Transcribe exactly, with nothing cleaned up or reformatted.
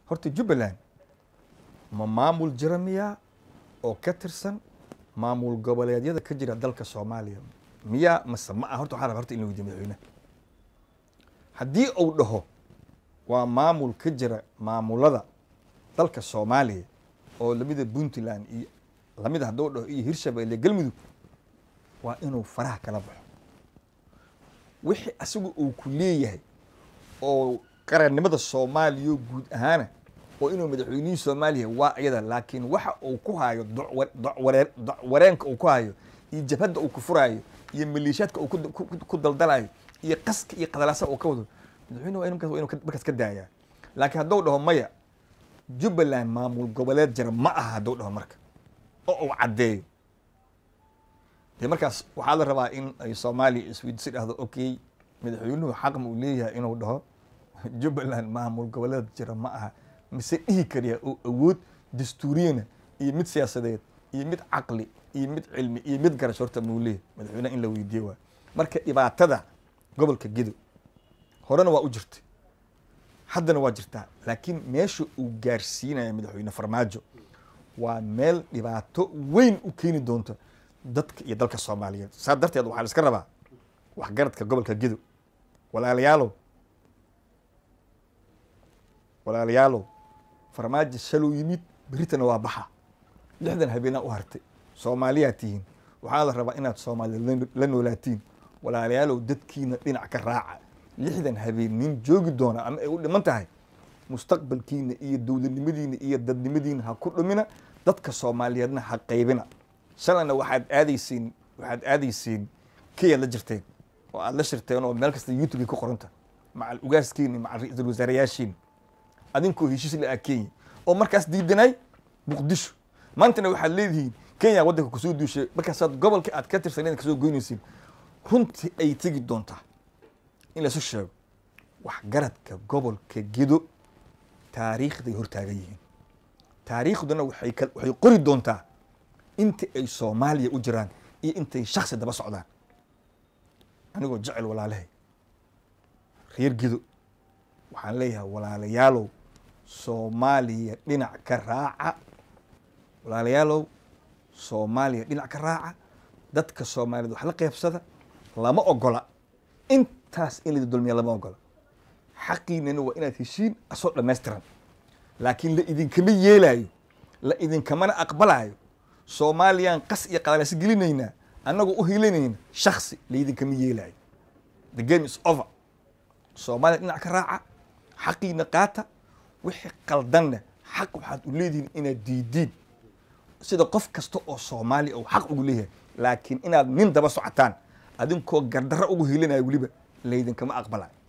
horta Jubbaland ma maamul jiramiya oo ka tirsan maamul goboleedyada ka jira dalka Soomaaliya miya mase ma horta waxa horta in la weydiiyo madaxweynaha haddii uu dhaho waa maamul ka jira maamulada dalka Soomaaliya oo lamida Puntland iyo lamida hadduu dhaho iyo Hirshabeelle Galmudug waa inuu faraha kala baxo wixii asigu uu ku leeyahay oo qarannimada Soomaaliya guud ahaan oo inuu madaxweynaha Soomaaliya waa iyada laakiin waxa uu ku hayo wareenka uu ku hayo iyo jabhada uu ku furayo iyo maleeshiyaadka uu ku daldalayo iyo qaska iyo qadalaasa uu ka wado madaxweynaha waa inuu markaas ka daaya laakiin hadduu dhaho maya Jubbaland maamul goboleed jira ma aha hadduu dhaho marka oo uu caddeeyo dee markaas waxaa la rabaa in ay Soomaaliya isweydiisi dhahdo okay madaxweynuhu xaq ma uu leeyahay inuu dhaho Jubbaland maamul goboleed jira ma aha mise dhihi kariya oo awood dastuuriyana iyo mid siyaasadeed iyo mid caqli iyo mid cilmi iyo mid garasho horta ma uu leeyahay madaxweynaha in la weydiiyo waa marka dhibaatada gobolka Gedo horena waa u jirtay haddana waa jirtaa laakiin meesha uu gaarsiinayo madaxweyne Farmaajo waa meel dhibaato weyn u keeni doonta dadka iyo dalka Soomaaliyeed saa darteed waxaa la iska rabaa waxgaradka gobolka Gedo walaalayaalow walaalayaalow Farmaajo shaluu yimid beritana waa baxa lixdan habeenaa u hartay Soomaaliya tihiin waxaa la rabaa inaad Soomaaliya la noolaatiin walaalayaalow dadkiina dhinac ka raaca lixdan habeen nin joogi doona ama ay u dhiman tahay mustaqbalkiina iyo dowladnimadiina iyo dadnimadiina ha ku dhumina dadka Soomaaliyeedna ha qaybina shalayna waxaad aadaysiin waxaad aadaysiin Kenya la jirteen oo aad la shirteen oo meel kasta YouTube ku qoranta macal ugaaskiina macal ra'iisul wasaarayaashiin adinkoo heshiis la Kenya oo markaas diidanay Muqdisho maantana waxaad leedihiin Kenya wadanka ku soo duushay markaas aad gobolka aad ka tirsaneen ka soo goynaysiin runtii ay tagi doontaa in la soo sheego wax garadka gobolka Gedo taariikhday hortaagan yihiin taariikhduna waxay waxay qori doontaa inta ay Soomaaliya u jiraan iyo intay shakhsi daba socdaan anigoo jecel walaalahay reer Gedo waxaan leeyahay walaalayaalow Soomaaliya dhinac ka raaca walaalayaalow Soomaaliya dhinac ka raaca dadka Soomaaliyeed wax la qaybsada lama ogola intaas in la dulmiyo lama ogola xaqiinana waa inaad heshiin asoo dhammaystiran laakiin la idinkama yeelayo la idinkamana aqbalayo Soomaaliyan qas iyo qadalaas gelinayna anagoo u hiilinayna shakhsi la idinkama yeelayo the game is over Soomaaliya dhinac ka raaca xaqiina qaata wixii qaldanna xaq waxaad u leedihiin inaad diidiin sida qof kasta oo Soomaali oo xaq ugu leeyahay laakiin inaad nin daba socotaan adinkoo gardarro ugu hiilinayo waliba la idinkama aqbalayo